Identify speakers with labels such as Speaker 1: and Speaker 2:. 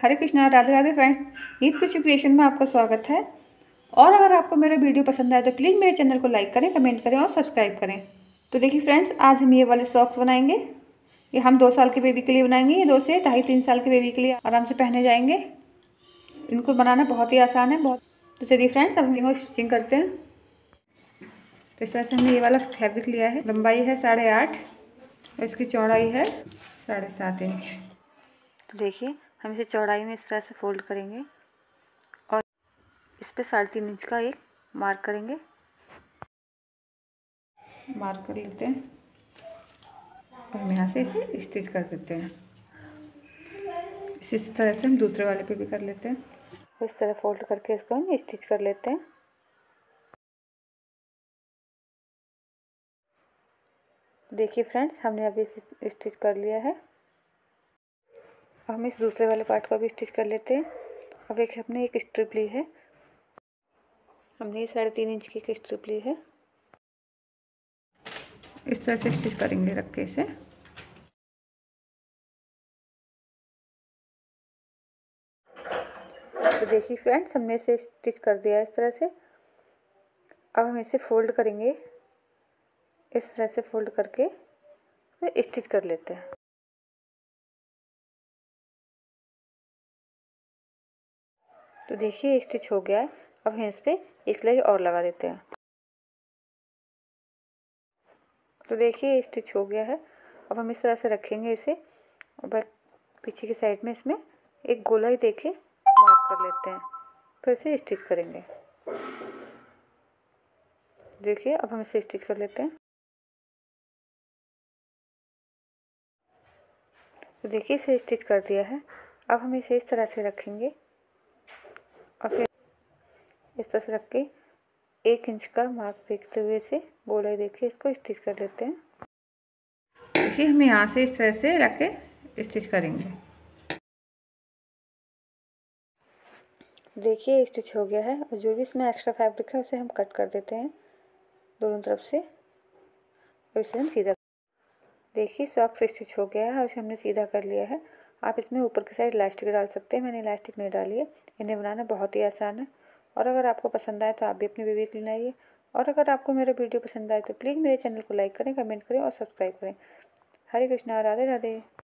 Speaker 1: हरे Krishna, Radhe Radhe friends. Eid Khushi creation में आपका स्वागत है। और अगर आपको मेरा वीडियो पसंद आए तो प्लीज़ मेरे चैनल को लाइक करें, कमेंट करें और सब्सक्राइब करें। तो देखिए फ्रेंड्स, आज हम ये वाले सॉक्स बनाएंगे। ये हम 2 साल के बेबी के लिए बनाएंगे। ये 2 से 2.5-3 साल के बेबी के लिए आराम से पहने जाएंगे। इनको बनाना बहुत ही आसान है। तो चलिए फ्रेंड्स, अब हम इनको स्टिचिंग करते हैं। तो इस तरह से हमने ये वाला फैब्रिक लिया है। लंबाई है 8.5 और इसकी चौड़ाई है 7.5 इंच। तो देखिए, हम इसे चौड़ाई में इस तरह से फोल्ड करेंगे और इस पे 3.5 इंच का एक मार्क करेंगे। मार्क कर लेते हैं और हम यहाँ से इसे स्टिच कर देते हैं। इसी तरह से हम दूसरे वाले पे भी कर लेते हैं। इस तरह फोल्ड करके इसको हम स्टिच कर लेते हैं। देखिए फ्रेंड्स, हमने अभी इसे स्टिच कर लिया है। हम इस दूसरे वाले पार्ट को भी स्टिच कर लेते हैं। अब एक हमने एक स्ट्रिप ली है। हमने 3.5 इंच की एक स्ट्रिप ली है। इस तरह से स्टिच करेंगे रख के इसे। तो देखिए फ्रेंड्स, हमने इसे स्टिच कर दिया इस तरह से। अब हम इसे फोल्ड करेंगे। इस तरह से फोल्ड करके फिर स्टिच कर लेते हैं। तो देखिए स्टिच हो गया है। अब हम इस पर एक सिलाई और लगा देते हैं। तो देखिए स्टिच हो गया है। अब हम इस तरह से रखेंगे इसे और पीछे की साइड में इसमें एक गोलाई देके मार्क कर लेते हैं। फिर इसे स्टिच करेंगे। देखिए, अब हम इसे स्टिच कर लेते हैं। तो देखिए इसे स्टिच कर दिया है। अब हम इसे इस तरह से रखेंगे और फिर इस तरह से रख के 1 इंच का मार्क देखते हुए इसे गोलाई देखिए इसको स्टिच कर लेते हैं। देखिए, हम यहाँ से इस तरह से रख के स्टिच करेंगे। देखिए स्टिच हो गया है और जो भी इसमें एक्स्ट्रा फैब्रिक है उसे हम कट कर देते हैं दोनों तरफ से और इसे हम सीधा। देखिए सॉक्स स्टिच हो गया है और इसे हमने सीधा कर लिया है। आप इसमें ऊपर की साइड इलास्टिक डाल सकते हैं। मैंने इलास्टिक नहीं डाली है। इन्हें बनाना बहुत ही आसान है। और अगर आपको पसंद आए तो आप भी अपने बेबी के लिए लाइए। और अगर आपको मेरा वीडियो पसंद आए तो प्लीज़ मेरे चैनल को लाइक करें, कमेंट करें और सब्सक्राइब करें। हरे कृष्णा, राधे राधे।